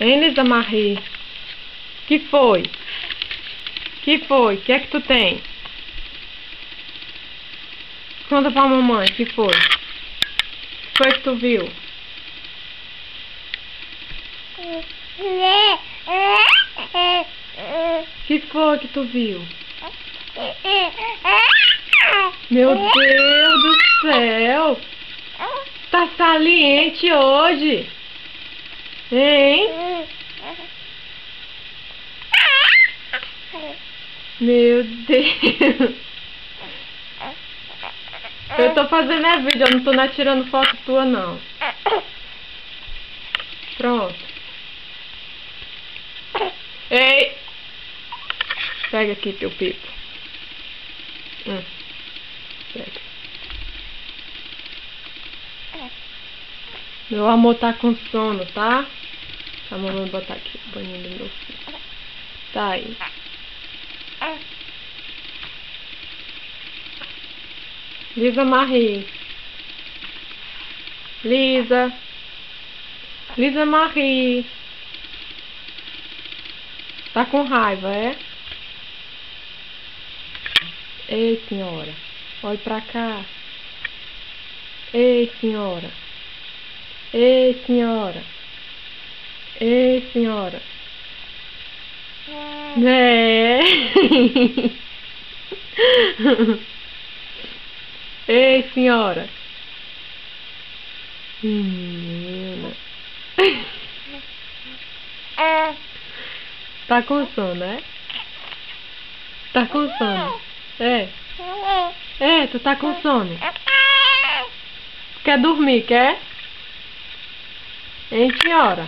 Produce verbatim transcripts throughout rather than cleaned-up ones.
Hein, Lisa Marie? Que foi? Que foi? O que é que tu tem? Conta pra mamãe, que foi? Que foi que tu viu? Que foi que tu viu? Meu Deus do céu! Tá saliente hoje! Hein? Meu Deus! Eu tô fazendo é vídeo, eu não tô nem tirando foto tua não. Pronto. Ei! Pega aqui teu pipo. Hum. Pega. Meu amor tá com sono, tá? A mamãe botar aqui o banho do meu filho. Tá aí. Lisa Marie. Lisa. Lisa Marie. Tá com raiva, é? Ei, senhora. Olhe pra cá. Ei, senhora. Ei, senhora. Ei, senhora. É. Ei, senhora. Menina. Tá com sono, né? Tá com sono. É. É, tu tá com sono. Quer dormir, quer? Hein, senhora?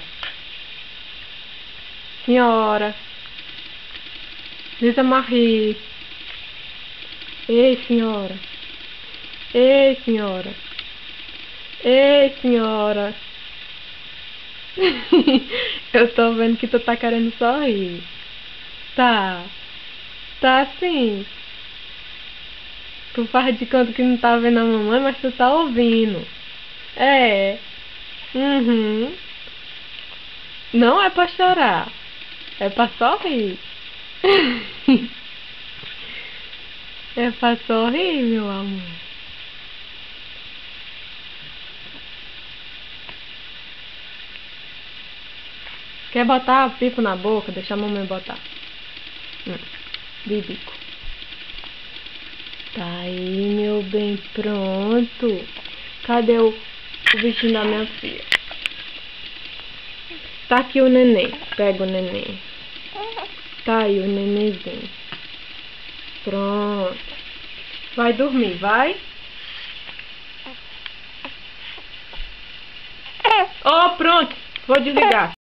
Senhora. Lisa Marie. Ei, senhora. Ei, senhora. Ei, senhora. Eu tô vendo que tu tá querendo sorrir. Tá. Tá sim. Tu faz de conta que não tá vendo a mamãe, mas tu tá ouvindo. É. Uhum. Não é pra chorar. É pra sorrir. É pra sorrir, meu amor. Quer botar pipo na boca? Deixa a mamãe botar. Hum. Bibico. Tá aí, meu bem, pronto. Cadê o, o bichinho da minha filha? Tá aqui o neném. Pega o neném. Tá aí o nenenzinho. Pronto. Vai dormir, vai? Oh, pronto. Vou desligar.